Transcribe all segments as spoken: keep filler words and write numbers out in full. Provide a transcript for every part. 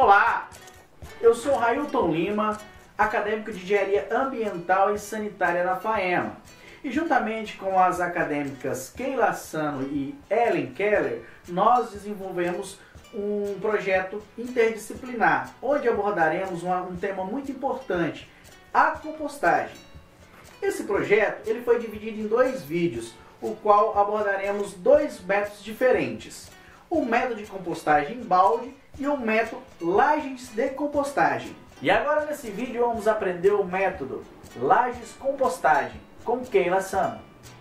Olá, eu sou Railton Lima, acadêmico de Engenharia Ambiental e Sanitária na FAEMA. E juntamente com as acadêmicas Keila Sano e Ellen Keller, nós desenvolvemos um projeto interdisciplinar, onde abordaremos uma, um tema muito importante, a compostagem. Esse projeto ele foi dividido em dois vídeos, o qual abordaremos dois métodos diferentes. O método de compostagem em balde e o método lajes de compostagem. E agora nesse vídeo vamos aprender o método lajes compostagem com Keila Sano.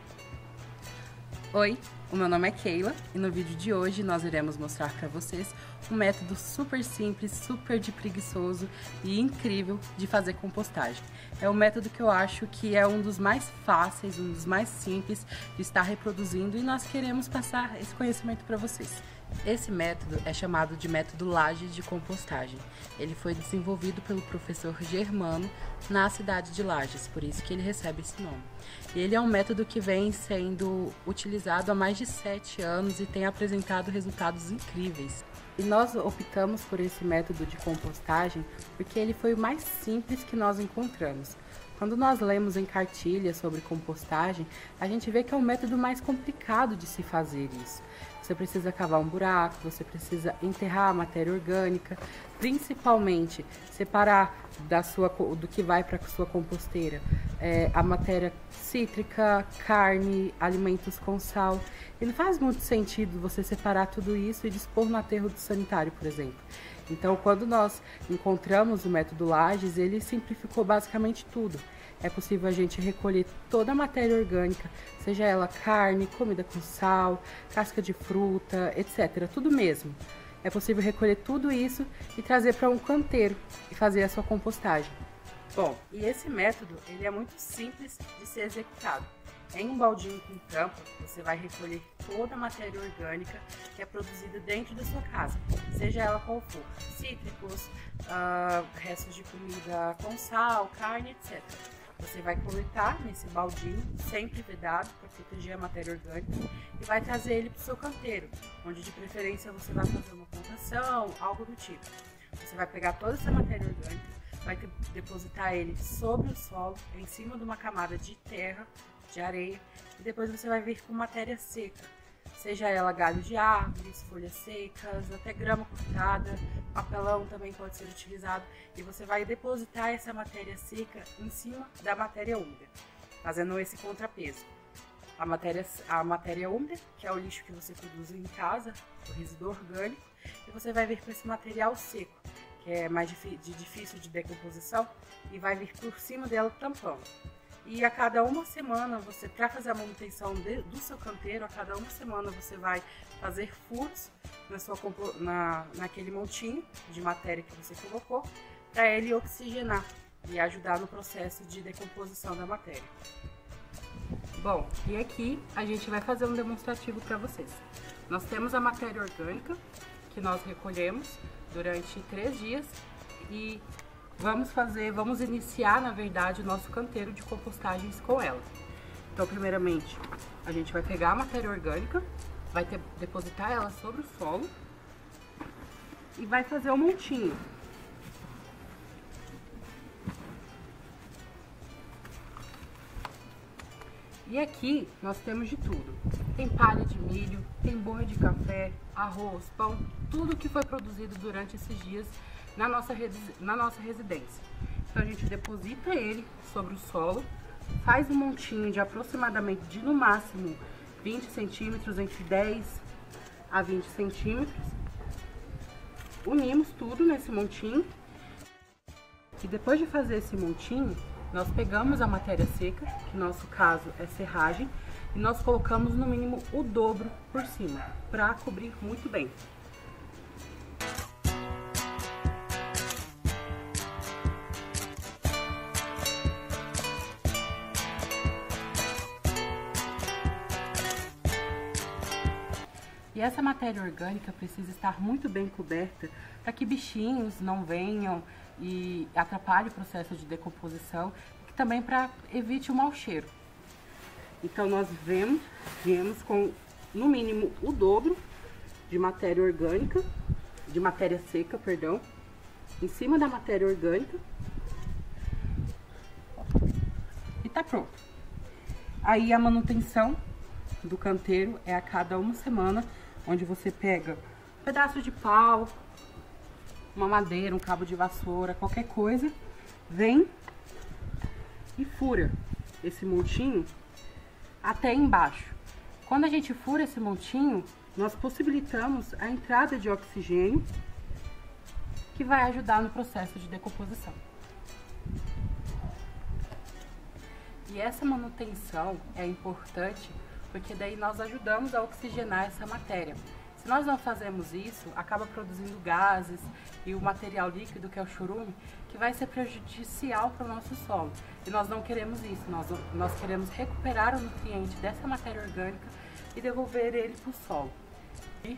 Oi, o meu nome é Keila e no vídeo de hoje nós iremos mostrar para vocês um método super simples, super de preguiçoso e incrível de fazer compostagem. É um método que eu acho que é um dos mais fáceis, um dos mais simples de estar reproduzindo e nós queremos passar esse conhecimento para vocês. Esse método é chamado de método Lajes de compostagem. Ele foi desenvolvido pelo professor Germano na cidade de Lajes, por isso que ele recebe esse nome. E ele é um método que vem sendo utilizado há mais de sete anos e tem apresentado resultados incríveis. E nós optamos por esse método de compostagem porque ele foi o mais simples que nós encontramos. Quando nós lemos em cartilhas sobre compostagem, a gente vê que é o método mais complicado de se fazer isso. Você precisa cavar um buraco, você precisa enterrar a matéria orgânica, principalmente separar da sua, do que vai para a sua composteira é, a matéria cítrica, carne, alimentos com sal. E não faz muito sentido você separar tudo isso e dispor no aterro sanitário, por exemplo. Então, quando nós encontramos o método Lajes, ele simplificou basicamente tudo. É possível a gente recolher toda a matéria orgânica, seja ela carne, comida com sal, casca de fruta, etcétera. Tudo mesmo. É possível recolher tudo isso e trazer para um canteiro e fazer a sua compostagem. Bom, e esse método ele é muito simples de ser executado. Em um baldinho com tampa, você vai recolher toda a matéria orgânica que é produzida dentro da sua casa, seja ela qual for, cítricos, uh, restos de comida com sal, carne, etcétera. Você vai coletar nesse baldinho, sempre vedado, para proteger a matéria orgânica, e vai trazer ele para o seu canteiro, onde de preferência você vai fazer uma plantação, algo do tipo. Você vai pegar toda essa matéria orgânica, vai depositar ele sobre o solo, em cima de uma camada de terra, de areia, e depois você vai vir com matéria seca, seja ela galho de árvores, folhas secas, até grama cortada, papelão também pode ser utilizado, e você vai depositar essa matéria seca em cima da matéria úmida, fazendo esse contrapeso. A matéria, a matéria úmida, que é o lixo que você produz em casa, o resíduo orgânico, e você vai vir com esse material seco, que é mais de difícil de decomposição, e vai vir por cima dela tampando. E a cada uma semana, você para fazer a manutenção de, do seu canteiro, a cada uma semana você vai fazer furos na sua, na, naquele montinho de matéria que você colocou, para ele oxigenar e ajudar no processo de decomposição da matéria. Bom, e aqui a gente vai fazer um demonstrativo para vocês. Nós temos a matéria orgânica que nós recolhemos durante três dias e Vamos fazer, vamos iniciar, na verdade, o nosso canteiro de compostagens com ela. Então, primeiramente, a gente vai pegar a matéria orgânica, vai ter, depositar ela sobre o solo e vai fazer um montinho. E aqui nós temos de tudo. Tem palha de milho, tem borra de café, arroz, pão, tudo que foi produzido durante esses dias na nossa, na nossa residência. Então a gente deposita ele sobre o solo, faz um montinho de aproximadamente de no máximo vinte centímetros, entre dez a vinte centímetros. Unimos tudo nesse montinho e depois de fazer esse montinho, nós pegamos a matéria seca, que no nosso caso é serragem, e nós colocamos no mínimo o dobro por cima, para cobrir muito bem. E essa matéria orgânica precisa estar muito bem coberta para que bichinhos não venham e atrapalhem o processo de decomposição e também para evite o mau cheiro. Então nós vemos, viemos com no mínimo o dobro de matéria orgânica, de matéria seca, perdão, em cima da matéria orgânica e tá pronto. Aí a manutenção do canteiro é a cada uma semana, onde você pega um pedaço de pau, uma madeira, um cabo de vassoura, qualquer coisa, vem e fura esse montinho até embaixo. Quando a gente fura esse montinho, nós possibilitamos a entrada de oxigênio, que vai ajudar no processo de decomposição. E essa manutenção é importante porque daí nós ajudamos a oxigenar essa matéria. Se nós não fazemos isso, acaba produzindo gases e o material líquido, que é o chorume, que vai ser prejudicial para o nosso solo. E nós não queremos isso, nós, nós queremos recuperar o nutriente dessa matéria orgânica e devolver ele para o solo. E,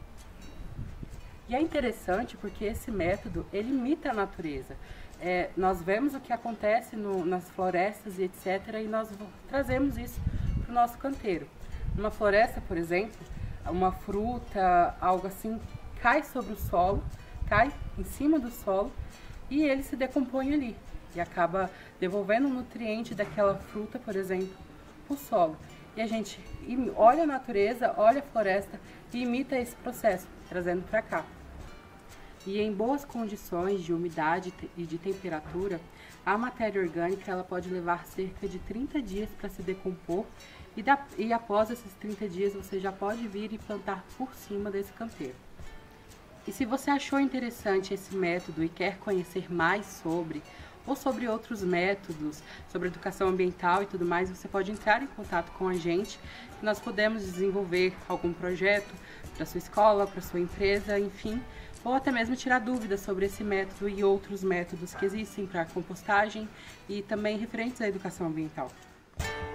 e é interessante porque esse método, ele imita a natureza. É, nós vemos o que acontece no, nas florestas e etcétera e nós trazemos isso para o nosso canteiro. Numa floresta, por exemplo, uma fruta, algo assim, cai sobre o solo, cai em cima do solo e ele se decompõe ali e acaba devolvendo o nutriente daquela fruta, por exemplo, para o solo. E a gente olha a natureza, olha a floresta e imita esse processo, trazendo para cá. E em boas condições de umidade e de temperatura, a matéria orgânica ela pode levar cerca de trinta dias para se decompor e, da, e após esses trinta dias você já pode vir e plantar por cima desse canteiro. E se você achou interessante esse método e quer conhecer mais sobre, ou sobre outros métodos, sobre educação ambiental e tudo mais, você pode entrar em contato com a gente. Nós podemos desenvolver algum projeto para sua escola, para sua empresa, enfim, ou até mesmo tirar dúvidas sobre esse método e outros métodos que existem para compostagem e também referentes à educação ambiental.